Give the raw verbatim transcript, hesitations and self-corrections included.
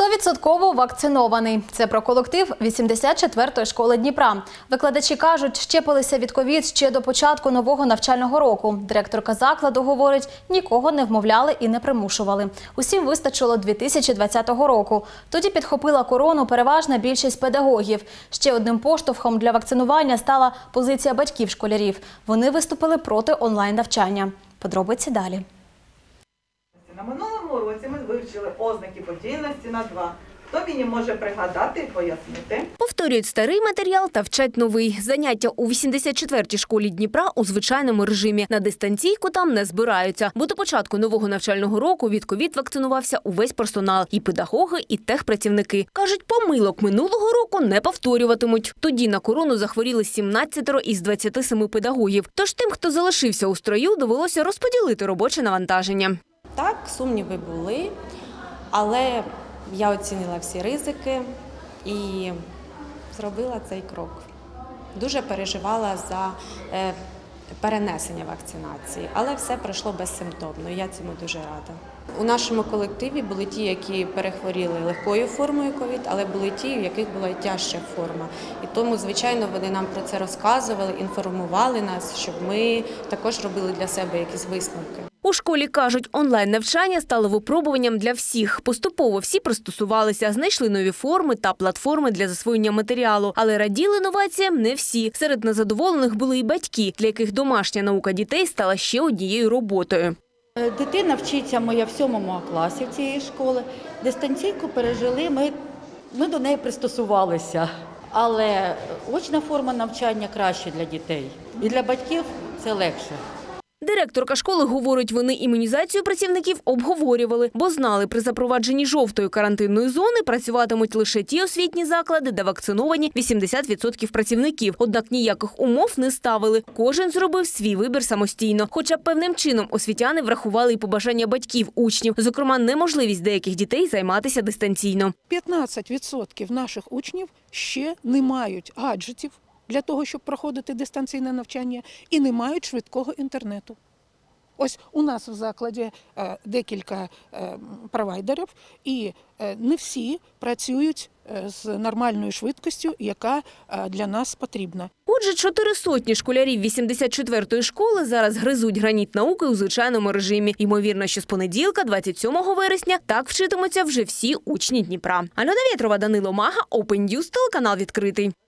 сто відсотків вакцинований. Це про колектив вісімдесят четвертої школи Дніпра. Викладачі кажуть, щепилися від ковід ще до початку нового навчального року. Директорка закладу говорить, нікого не вмовляли і не примушували. Усім вистачило дві тисячі двадцятого року. Тоді підхопила корону переважна більшість педагогів. Ще одним поштовхом для вакцинування стала позиція батьків школярів. Вони виступили проти онлайн-навчання. Подробиці далі. На минулому році ми вивчили ознаки подільності на два. Хто мені може пригадати і пояснити? Повторюють старий матеріал та вчать новий. Заняття у вісімдесят четвертій школі Дніпра у звичайному режимі. На дистанційку там не збираються. Бо до початку нового навчального року від ковід вакцинувався увесь персонал. І педагоги, і техпрацівники. Кажуть, помилок минулого року не повторюватимуть. Тоді на корону захворіли сімнадцятеро із двадцяти семи педагогів. Тож тим, хто залишився у строю, довелося розподілити робоче навантаження. Так, сумніви були, але я оцінила всі ризики і зробила цей крок. Дуже переживала за е, перенесення вакцинації, але все пройшло безсимптомно, я цьому дуже рада. У нашому колективі були ті, які перехворіли легкою формою ковід, але були ті, у яких була тяжча форма. І тому, звичайно, вони нам про це розказували, інформували нас, щоб ми також робили для себе якісь висновки. У школі кажуть, онлайн-навчання стало випробуванням для всіх. Поступово всі пристосувалися, знайшли нові форми та платформи для засвоєння матеріалу. Але раділи новаціям не всі. Серед незадоволених були і батьки, для яких домашня наука дітей стала ще однією роботою. Дитина вчиться моя в сьомому класі в цієї школи. Дистанційку пережили, ми, ми до неї пристосувалися. Але очна форма навчання краще для дітей. І для батьків це легше. Директорка школи говорить, вони імунізацію працівників обговорювали, бо знали, при запровадженні жовтої карантинної зони працюватимуть лише ті освітні заклади, де вакциновані вісімдесят відсотків працівників. Однак ніяких умов не ставили. Кожен зробив свій вибір самостійно. Хоча певним чином освітяни врахували і побажання батьків учнів, зокрема, неможливість деяких дітей займатися дистанційно. п'ятнадцять відсотків наших учнів ще не мають гаджетів для того, щоб проходити дистанційне навчання, і не мають швидкого інтернету. Ось у нас в закладі е, декілька е, провайдерів, і е, не всі працюють е, з нормальною швидкістю, яка е, для нас потрібна. Отже, чотири сотні школярів вісімдесят четвертої школи зараз гризуть граніт науки у звичайному режимі. Ймовірно, що з понеділка, двадцять сьомого вересня, так вчитимуться вже всі учні Дніпра. Альона Вєтрова, Данило Мага, Open News, телеканал відкритий.